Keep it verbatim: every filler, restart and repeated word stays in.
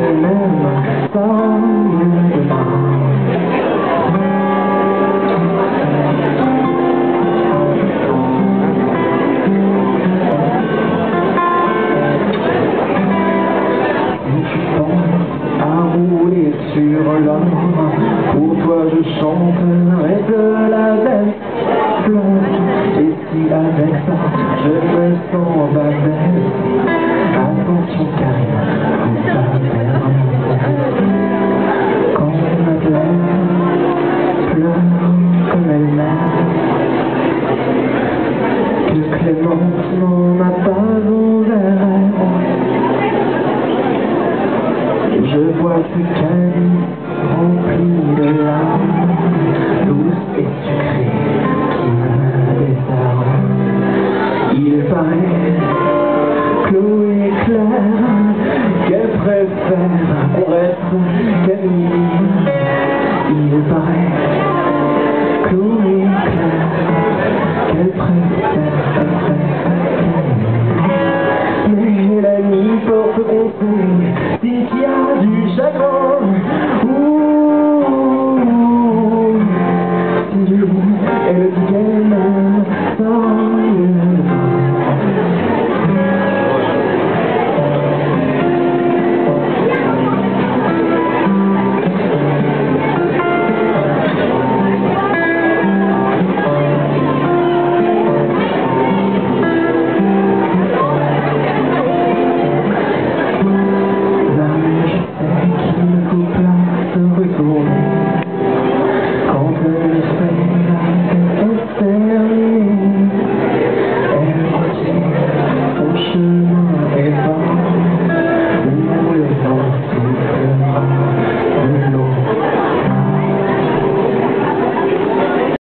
même sans demain. Sur l'or, pour toi je chanterai de la belle fleur. Et si avec ça je me sens bavette, attention Karine, faut pas perdre. Quand ma pleure, pleure comme elle m'aime, que Clémence n'en a pas ouvert elle. Je vois ce calice rempli de